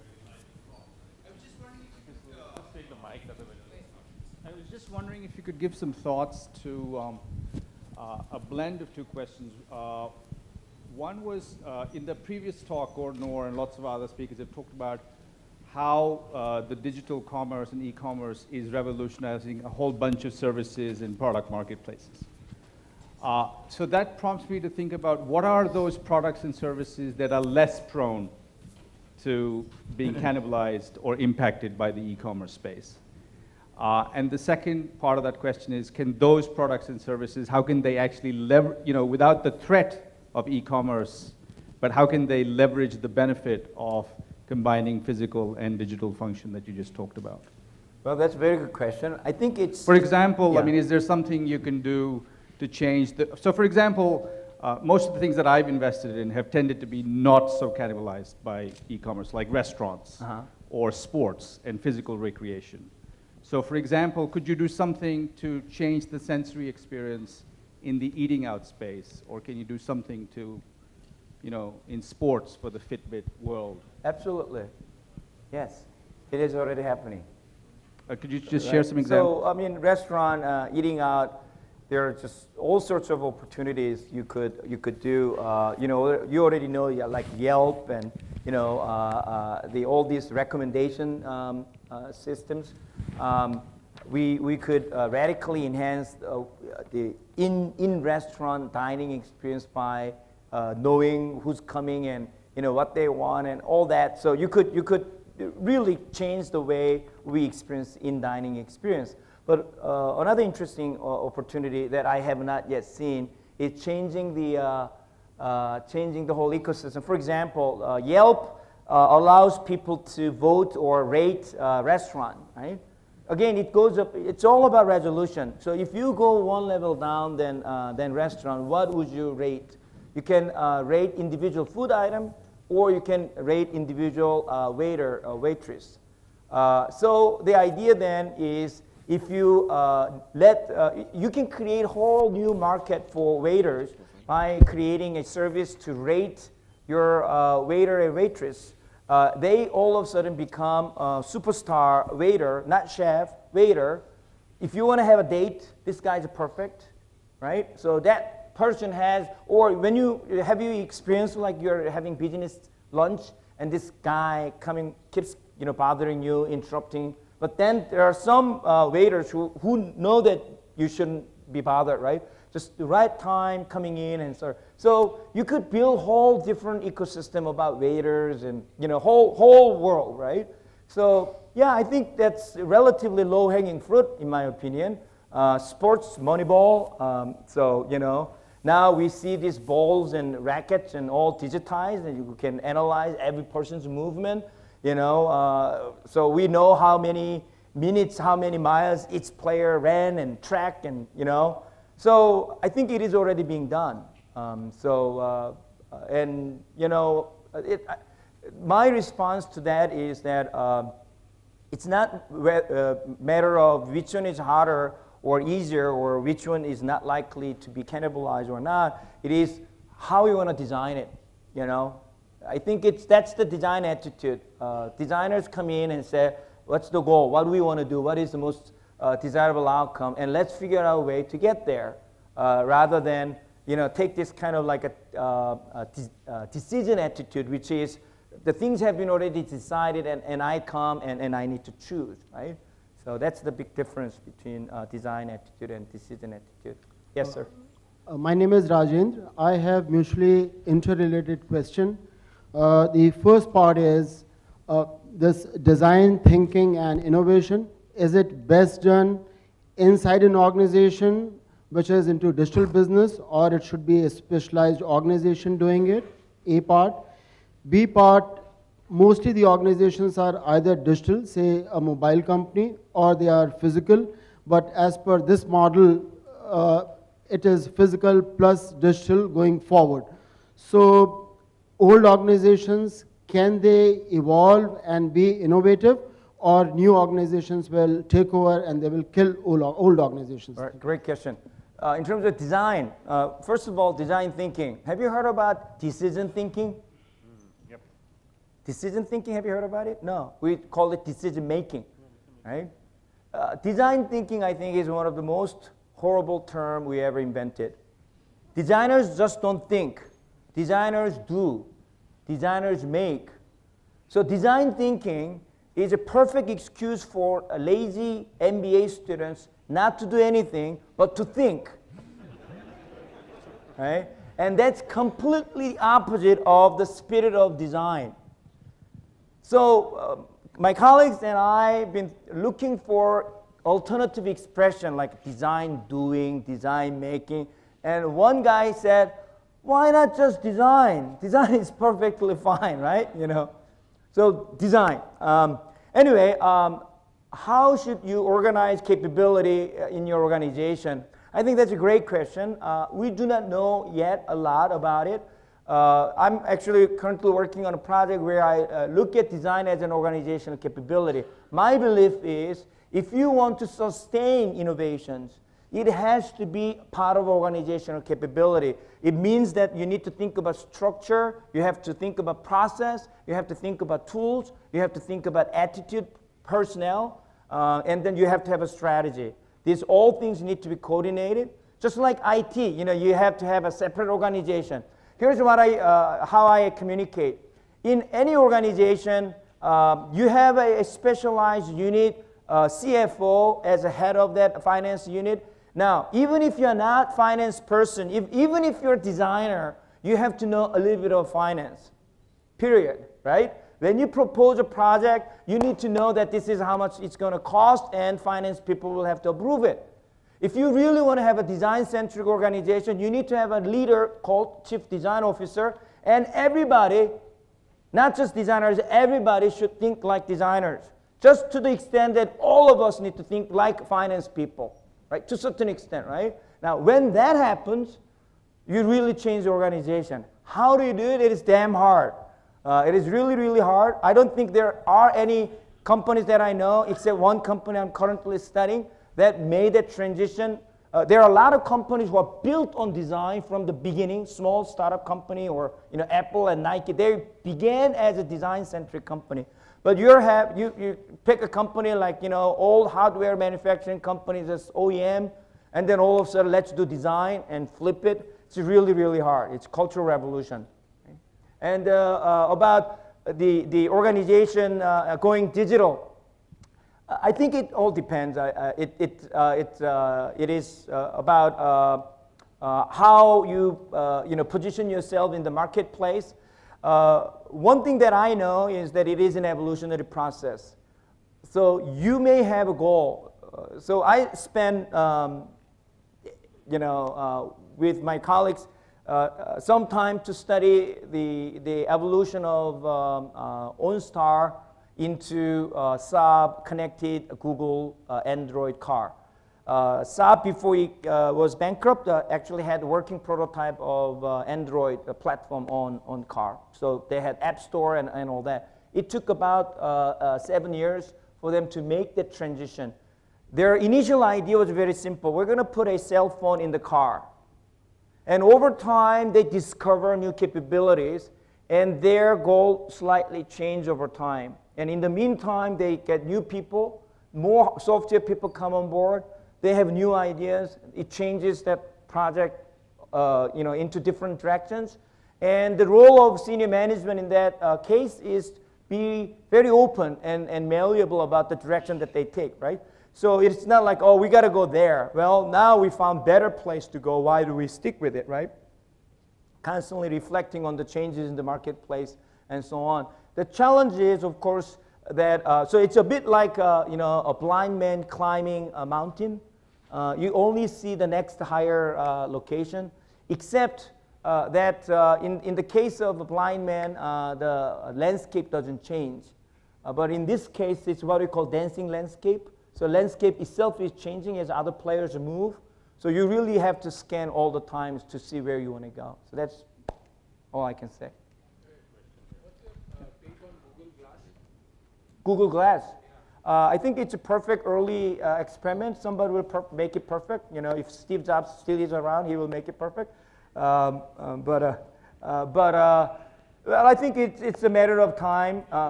Just take the mic, otherwise. I was just wondering if you could give some thoughts to um, uh, a blend of two questions. Uh, one was, uh, in the previous talk, Gordon Orr and lots of other speakers have talked about how uh, the digital commerce and e-commerce is revolutionizing a whole bunch of services and product marketplaces. Uh, so that prompts me to think about what are those products and services that are less prone to being cannibalized or impacted by the e-commerce space. Uh, and the second part of that question is, can those products and services, how can they actually lever, you know, without the threat of e-commerce, but how can they leverage the benefit of combining physical and digital function that you just talked about? Well, that's a very good question. I think it's... For example, yeah. I mean, is there something you can do to change the... So for example, uh, most of the things that I've invested in have tended to be not so cannibalized by e-commerce, like restaurants Uh-huh. or sports and physical recreation. So for example, could you do something to change the sensory experience in the eating out space? Or can you do something to, you know, in sports for the Fitbit world? Absolutely. Yes. It is already happening. Uh, could you just Right. share some examples? So, I mean, restaurant, uh, eating out, there are just all sorts of opportunities you could you could do. Uh, you know, you already know, yeah, like Yelp and, you know, uh, uh, the all these recommendation um, uh, systems. Um, we we could uh, radically enhance uh, the in in restaurant dining experience by uh, knowing who's coming and, you know, what they want and all that. So you could you could really change the way we experience in-dining experience. But uh, another interesting uh, opportunity that I have not yet seen is changing the, uh, uh, changing the whole ecosystem. For example, uh, Yelp uh, allows people to vote or rate uh, restaurant, right? Again, it goes up, it's all about resolution. So if you go one level down than, uh, than restaurant, what would you rate? You can uh, rate individual food item, or you can rate individual uh, waiter or waitress. Uh, so the idea then is if you uh, let, uh, you can create a whole new market for waiters by creating a service to rate your uh, waiter and waitress. Uh, they all of a sudden become a superstar waiter, not chef, waiter. If you want to have a date, this guy's perfect, right? So that person has, or when you, have you experienced like you're having business lunch and this guy coming, keeps, you know, bothering you, interrupting. But then there are some uh, waiters who, who know that you shouldn't be bothered, right? Just the right time coming in and so. So you could build whole different ecosystem about waiters and, you know, whole, whole world, right? So yeah, I think that's relatively low-hanging fruit in my opinion. Uh, sports, Moneyball, um, so, you know, now we see these balls and rackets and all digitized and you can analyze every person's movement, you know. Uh, so we know how many minutes, how many miles each player ran and tracked and, you know. So I think it is already being done. Um, so, uh, and, you know, it, uh, my response to that is that uh, it's not a matter of which one is harder or easier or which one is not likely to be cannibalized or not. It is how you want to design it, you know. I think it's, that's the design attitude. Uh, designers come in and say, what's the goal? What do we want to do? What is the most uh, desirable outcome? And let's figure out a way to get there uh, rather than, you know, take this kind of like a, uh, a de uh, decision attitude, which is the things have been already decided and, and I come and, and I need to choose, right? So that's the big difference between uh, design attitude and decision attitude. Yes, sir. Uh, my name is Rajendra. I have mutually interrelated question. Uh, the first part is uh, this design thinking and innovation. Is it best done inside an organization which is into digital business, or it should be a specialized organization doing it? A part. B part, mostly the organizations are either digital, say a mobile company, or they are physical. But as per this model, uh, it is physical plus digital going forward. So old organizations, can they evolve and be innovative, or new organizations will take over and they will kill old, old organizations? All right, great question. Uh, in terms of design, uh, first of all, design thinking. Have you heard about decision thinking? Mm, yep. Decision thinking, have you heard about it? No, we call it decision making, right? Uh, design thinking, I think, is one of the most horrible terms we ever invented. Designers just don't think. Designers do. Designers make. So design thinking is a perfect excuse for a lazy M B A students not to do anything, but to think, right? And that's completely opposite of the spirit of design. So uh, my colleagues and I have been looking for alternative expression like design doing, design making, and one guy said, why not just design? Design is perfectly fine, right? You know, so design. Um, anyway, um, how should you organize capability in your organization? I think that's a great question. Uh, we do not know yet a lot about it. Uh, I'm actually currently working on a project where I uh, look at design as an organizational capability. My belief is if you want to sustain innovations, it has to be part of organizational capability. It means that you need to think about structure, you have to think about process, you have to think about tools, you have to think about attitude, personnel, uh, and then you have to have a strategy. These all things need to be coordinated. Just like I T, you know, you have to have a separate organization. Here's what I, uh, how I communicate. In any organization, uh, you have a, a specialized unit, uh, C F O as a head of that finance unit. Now, even if you're not finance person, if, even if you're a designer, you have to know a little bit of finance, period, right? When you propose a project, you need to know that this is how much it's going to cost, and finance people will have to approve it. If you really want to have a design-centric organization, you need to have a leader called Chief Design Officer, and everybody, not just designers, everybody should think like designers, just to the extent that all of us need to think like finance people, right, to a certain extent, right? Now, when that happens, you really change the organization. How do you do it? It is damn hard. Uh, it is really, really hard. I don't think there are any companies that I know, except one company I'm currently studying, that made that transition. Uh, there are a lot of companies who are built on design from the beginning, small startup company, or you know, Apple and Nike. They began as a design-centric company. But you have you, you pick a company like you know old hardware manufacturing companies as O E M, and then all of a sudden let's do design and flip it. It's really, really hard. It's cultural revolution. Okay? And uh, uh, about the, the organization uh, going digital, I think it all depends. Uh, it, it, uh, it, uh, it is uh, about uh, uh, how you, uh, you know, position yourself in the marketplace. Uh, one thing that I know is that it is an evolutionary process. So you may have a goal. Uh, so I spend, um, you know, uh, with my colleagues, uh, uh, some time to study the, the evolution of um, uh, OnStar into uh, Saab connected Google uh, Android car. Uh, Saab, before it uh, was bankrupt, uh, actually had a working prototype of uh, Android uh, platform on, on car. So they had App Store and, and all that. It took about uh, uh, seven years for them to make that transition. Their initial idea was very simple. We're going to put a cell phone in the car. And over time, they discover new capabilities, and their goal slightly changed over time. And in the meantime, they get new people, more software people come on board, they have new ideas, it changes that project uh, you know, into different directions. And the role of senior management in that uh, case is be very open and, and malleable about the direction that they take, right? So it's not like, oh, we got to go there. Well, now we found better place to go. Why do we stick with it, right? Constantly reflecting on the changes in the marketplace and so on. The challenge is, of course, that, uh, so it's a bit like, uh, you know, a blind man climbing a mountain. Uh, you only see the next higher uh, location, except uh, that uh, in, in the case of a blind man, uh, the landscape doesn't change. Uh, but in this case, it's what we call dancing landscape. So landscape itself is changing as other players move. So you really have to scan all the times to see where you want to go. So that's all I can say. What's your uh, take on Google Glass? Google Glass. Uh, I think it's a perfect early uh, experiment. Somebody will per make it perfect. You know, if Steve Jobs still is around, he will make it perfect. Um, um, but uh, uh, but uh, well, I think it's it's a matter of time. Uh,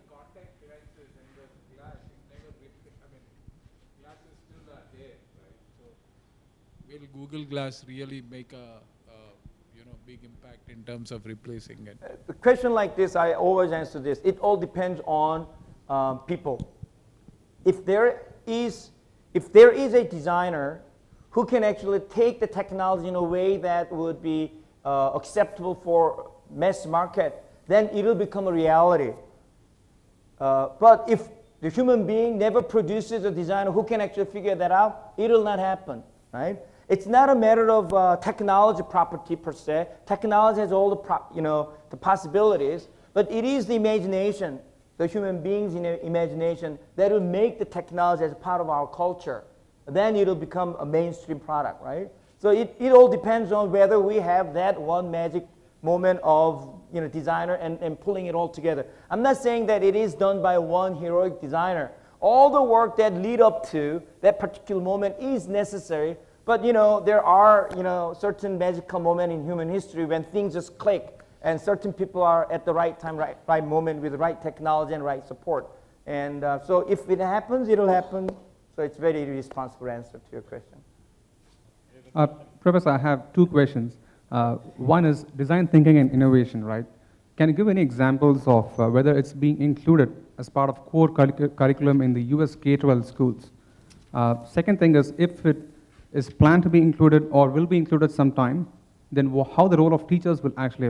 Will Google Glass really make a, a you know, big impact in terms of replacing it? A question like this, I always answer this. It all depends on um, people. If there is, if there is a designer who can actually take the technology in a way that would be uh, acceptable for mass market, then it will become a reality. Uh, but if the human being never produces a designer who can actually figure that out, it will not happen, right? It's not a matter of uh, technology property per se. Technology has all the, pro you know, the possibilities, but it is the imagination, the human being's imagination, that will make the technology as part of our culture. Then it will become a mainstream product, right? So it, it all depends on whether we have that one magic moment of you know, designer and, and pulling it all together. I'm not saying that it is done by one heroic designer. All the work that lead up to that particular moment is necessary. But you know, there are you know, certain magical moments in human history when things just click and certain people are at the right time, right, right moment with the right technology and right support. And uh, so if it happens, it'll happen. So it's very responsible answer to your question. Uh, Professor, I have two questions. Uh, one is design thinking and innovation, right? Can you give any examples of uh, whether it's being included as part of core curric curriculum in the U S K twelve schools? Uh, second thing is, if it is planned to be included or will be included sometime, then how the role of teachers will actually evolve.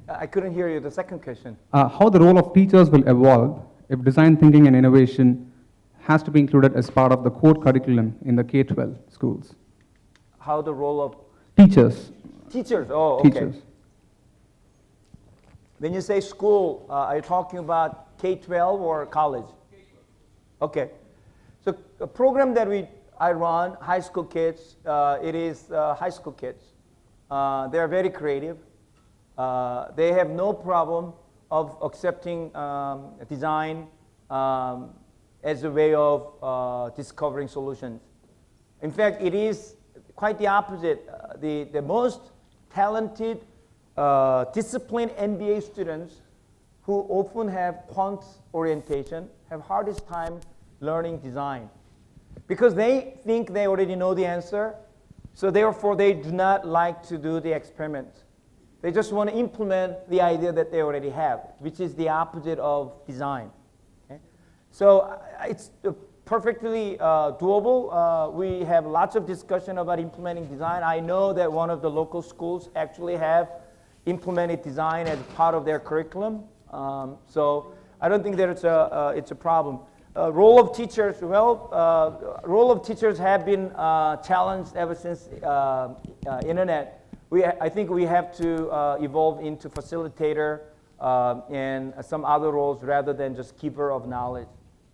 I couldn't hear you, the second question. Uh, how the role of teachers will evolve if design thinking and innovation has to be included as part of the core curriculum in the K twelve schools. How the role of Teachers. teachers, oh, okay. Teachers. When you say school, uh, are you talking about K twelve or college? K twelve. Okay. So a program that we, I run, high school kids, uh, it is uh, high school kids. Uh, they are very creative. Uh, they have no problem of accepting um, design um, as a way of uh, discovering solutions. In fact, it is quite the opposite. Uh, the, the most talented, uh, disciplined M B A students who often have quant orientation have hardest time learning design because they think they already know the answer, so therefore they do not like to do the experiments. They just want to implement the idea that they already have, which is the opposite of design. Okay? So uh, it's uh, perfectly uh, doable. Uh, we have lots of discussion about implementing design. I know that one of the local schools actually have implemented design as part of their curriculum. Um, so I don't think that it's a, uh, it's a problem. Uh, role of teachers, well, uh, role of teachers have been uh, challenged ever since uh, uh, internet. We, I think we have to uh, evolve into facilitator uh, and some other roles rather than just keeper of knowledge.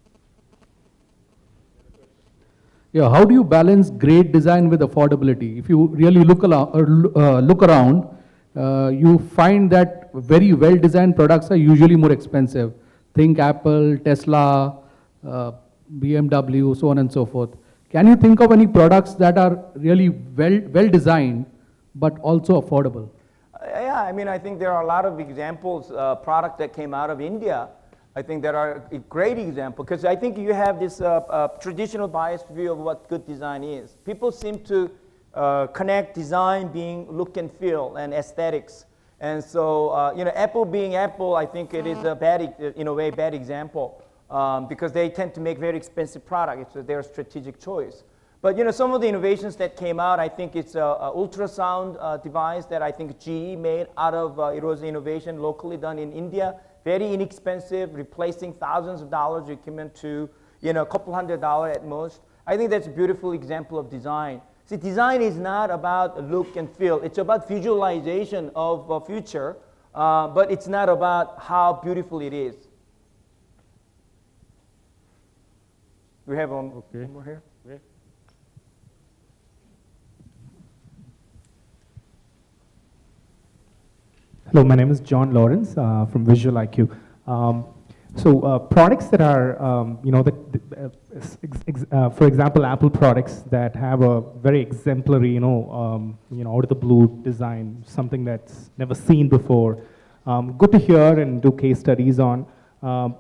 Yeah, how do you balance great design with affordability? If you really look, along, uh, look around, uh, you find that very well-designed products are usually more expensive. Think Apple, Tesla, uh, B M W, so on and so forth. Can you think of any products that are really well, well-designed but also affordable? Uh, yeah, I mean, I think there are a lot of examples, uh, product that came out of India. I think there are a great example, because I think you have this uh, uh, traditional biased view of what good design is. People seem to uh, connect design being look and feel and aesthetics. And so, uh, you know, Apple being Apple, I think it is a bad, in a way, bad example, um, because they tend to make very expensive products. It's their strategic choice. But you know, some of the innovations that came out, I think it's a, a ultrasound uh, device that I think G E made out of, uh, it was innovation locally done in India, very inexpensive, replacing thousands of dollars equipment to, you know, a couple hundred dollars at most. I think that's a beautiful example of design. See, design is not about look and feel. It's about visualization of a future, uh, but it's not about how beautiful it is. We have one, okay. one more here. Okay. Hello, my name is John Lawrence uh, from Visual I Q. Um, so uh, products that are, um, you know, that, uh, ex ex uh, for example, Apple products that have a very exemplary, you know, um, you know, out of the blue design, something that's never seen before. Um, good to hear and do case studies on. Um,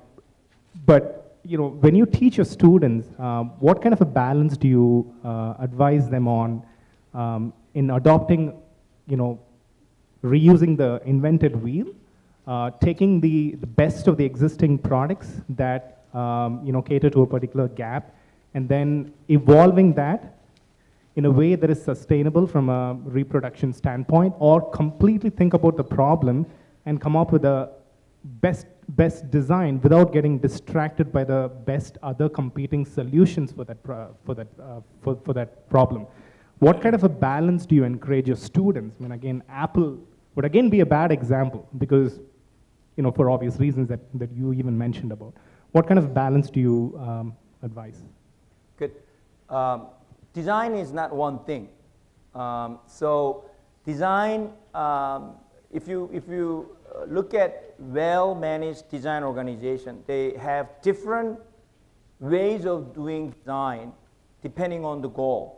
but you know, when you teach your students, um, what kind of a balance do you uh, advise them on um, in adopting, you know, reusing the invented wheel, uh, taking the, the best of the existing products that um, you know, cater to a particular gap, and then evolving that in a way that is sustainable from a reproduction standpoint, or completely think about the problem and come up with a best, best design without getting distracted by the best other competing solutions for that, pro for that, uh, for, for that problem. What kind of a balance do you encourage your students? I mean, again, Apple would again be a bad example because, you know, for obvious reasons that, that you even mentioned about. What kind of balance do you um, advise? Good. Um, design is not one thing. Um, so design, um, if you, if you look at well-managed design organization, they have different ways of doing design depending on the goal.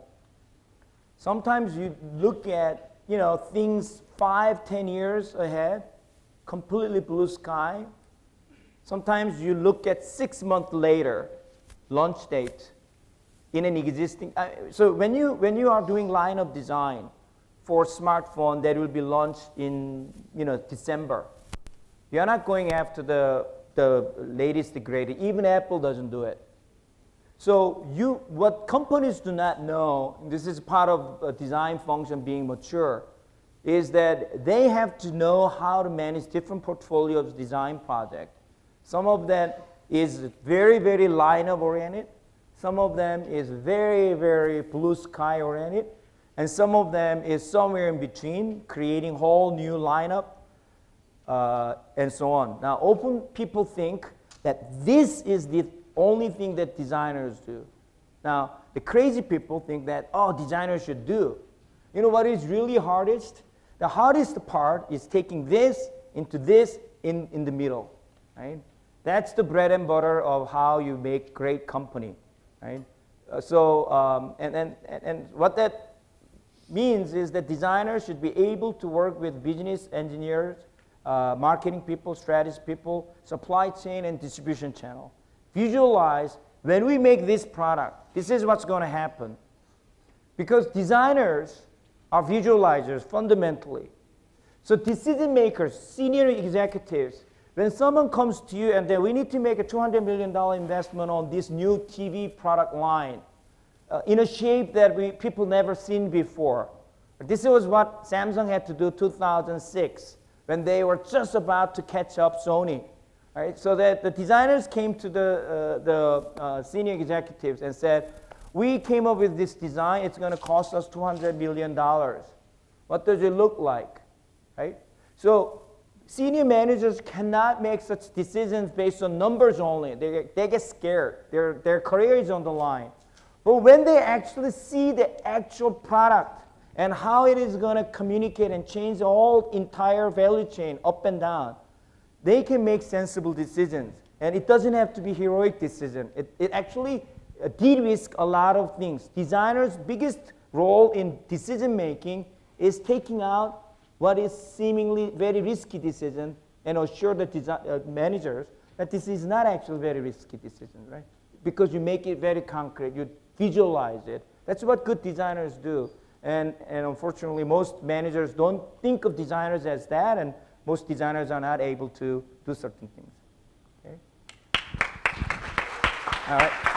Sometimes you look at, you know, things five, ten years ahead, completely blue sky. Sometimes you look at six months later, launch date in an existing. Uh, so when you when you are doing line of design for smartphone that will be launched in, you know, December, you are not going after the the latest, the greatest. Even Apple doesn't do it. So you, what companies do not know, this is part of a design function being mature, is that they have to know how to manage different portfolios of design projects. Some of them is very, very lineup oriented. Some of them is very, very blue sky oriented. And some of them is somewhere in between, creating whole new lineup uh, and so on. Now, open people think that this is the only thing that designers do. Now, the crazy people think that, oh, designers should do. You know what is really hardest? The hardest part is taking this into this in, in the middle, right? That's the bread and butter of how you make great company, right? Uh, so, um, and, and, and what that means is that designers should be able to work with business engineers, uh, marketing people, strategy people, supply chain, and distribution channel. Visualize, when we make this product, this is what's going to happen. Because designers are visualizers fundamentally. So decision makers, senior executives, when someone comes to you and then we need to make a two hundred million dollar investment on this new T V product line uh, in a shape that we, people never seen before. This was what Samsung had to do two thousand six when they were just about to catch up Sony. Right? So that the designers came to the, uh, the uh, senior executives and said, we came up with this design, it's going to cost us two hundred million dollars. What does it look like? Right? So senior managers cannot make such decisions based on numbers only. They, they get scared. Their, their career is on the line. But when they actually see the actual product and how it is going to communicate and change the whole entire value chain up and down, they can make sensible decisions. And it doesn't have to be heroic decision. It, it actually uh, de-risk a lot of things. Designers' biggest role in decision making is taking out what is seemingly very risky decision and assure the design, uh, managers that this is not actually very risky decision, right? Because you make it very concrete, you visualize it. That's what good designers do. And, and unfortunately, most managers don't think of designers as that, and most designers are not able to do certain things. Okay? All right.